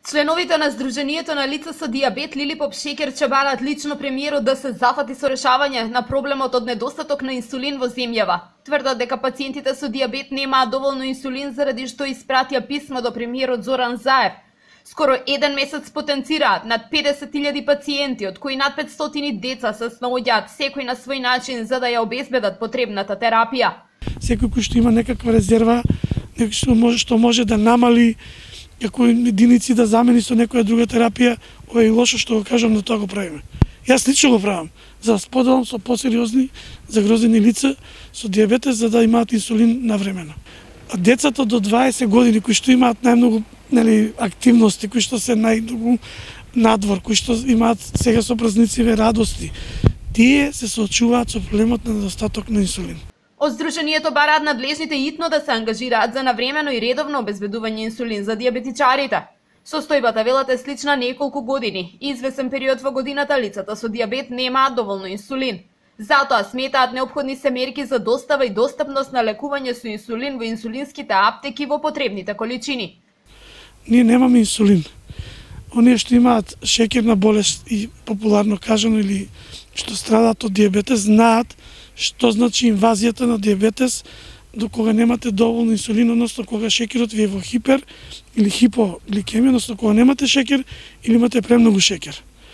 Членовите на Сдруженијето на лица со дијабет Лили Попшекер ќе бараат лично премиерот да се зафати со решавање на проблемот од недостаток на инсулин во земјава. Тврдат дека пациентите со дијабет немаат доволно инсулин, заради што испратија писмо до премиерот Зоран Заев. Скоро еден месец потенцираат над 50.000 пациенти, од кои над 500 деца се снаоѓаат секој на свој начин за да ја обезбедат потребната терапија. Секој кој што има некаква резерва, што може да намали како единици да замени со некоја друга терапија, ова е лошо што го кажам, но тоа го правиме. Јас лично го правам, за да споделам со посериозни загрозени лица со дијабетес за да имаат инсулин навремено. А децата до 20 години кои што имаат најмногу активности, кои што се најдолу надвор, кои што имаат сега со празнициве радости, тие се соочуваат со проблемот на недостаток на инсулин. Од Сдруженијето бараат надлежните итно да се ангажираат за навремено и редовно обезбедување инсулин за дијабетичарите. Состојбата, велат, е слична неколку години. Извесен период во годината лицата со дијабет немаат доволно инсулин. Затоа сметаат неопходни се мерки за достава и достапност на лекување со инсулин во инсулинските аптеки во потребните количини. Ние немаме инсулин. Оние што имаат шеќерна болест и популарно кажано или што страдаат од дијабетес знаат што значи инвазијата на дијабетес до кога немате доволно инсулин, односно кога шеќерот ви е во хипер или хипогликемија, односно кога немате шеќер или имате премногу шеќер.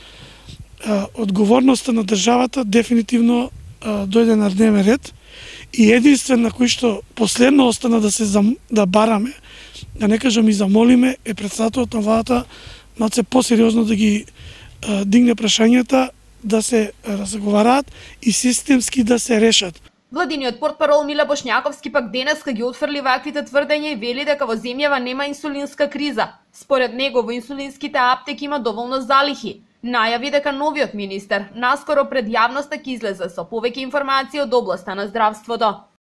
Одговорноста на државата дефинитивно дојде на дневен ред и единствен на кој што последно остана да бараме, да не кажам и замолиме, е председателот на владата малце посериозно да ги дигне прашањата, да се разговараат и системски да се решат. Владиниот портпарол Миле Бошњаковски пак денеска ги отфрли ваквите тврдења и вели дека во земјава нема инсулинска криза. Според него во инсулинските аптеки има доволно залихи. Најави дека новиот министер наскоро пред јавноста ќе излезе со повеќе информации од областа на здравството.